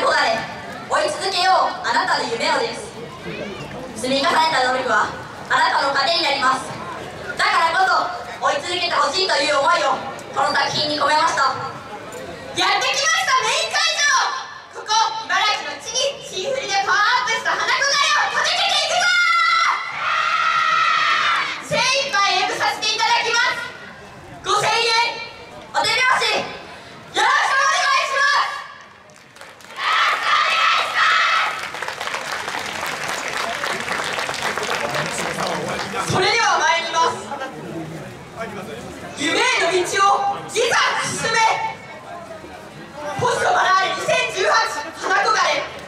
憧れ追い続けようあなたの夢をです。積み重ねた努力はあなたの糧になります。だからこそ追い続けてほしいという思いをこの作品に込めました。やってきましたメイン会場、ここ茨城の地にシーフリでパワーアップした花子狩りを届けていくぞー。精一杯演舞させていただきます。ご声援お手拍子よろしくお願いします。それでは参ります。夢への道をいざ進め。ポストバラーレ2018花子狩り。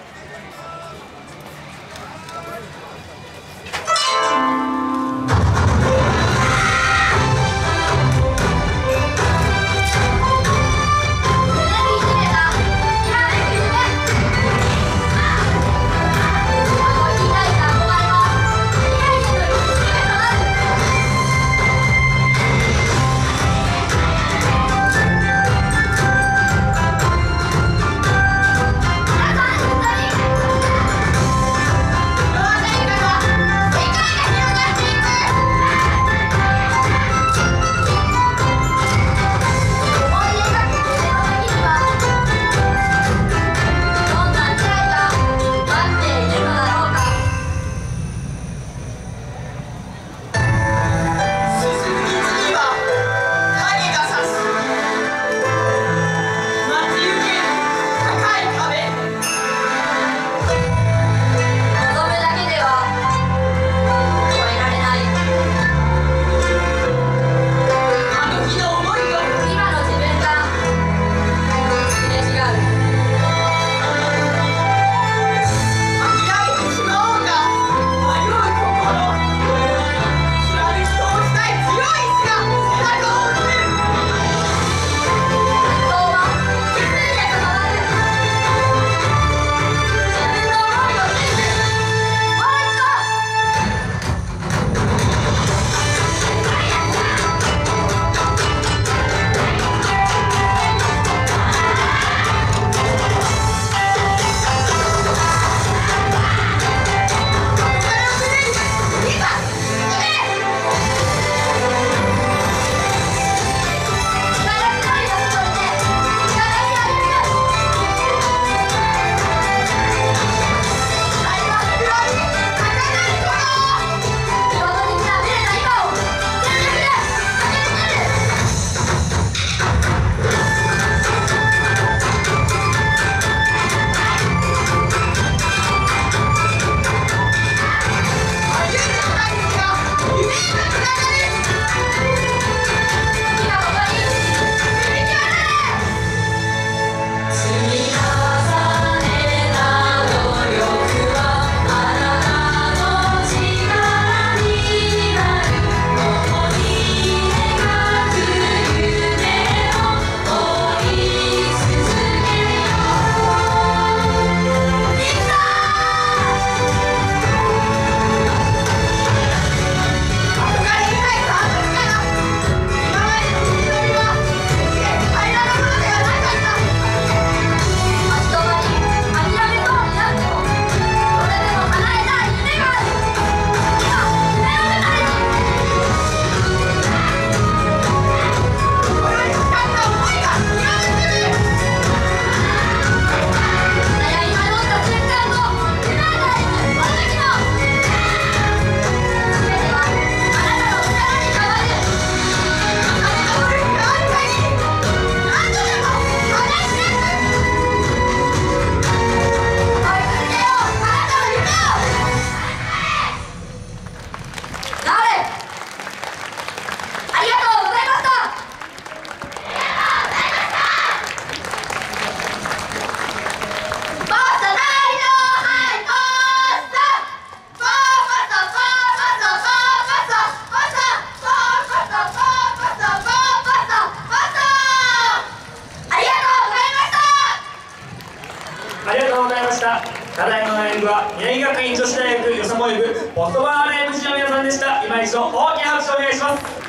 ただいまの演舞は宮城学院女子大学よさもい部ポストバーレーム士の皆さんでした。今一度大きな拍手をお願いします。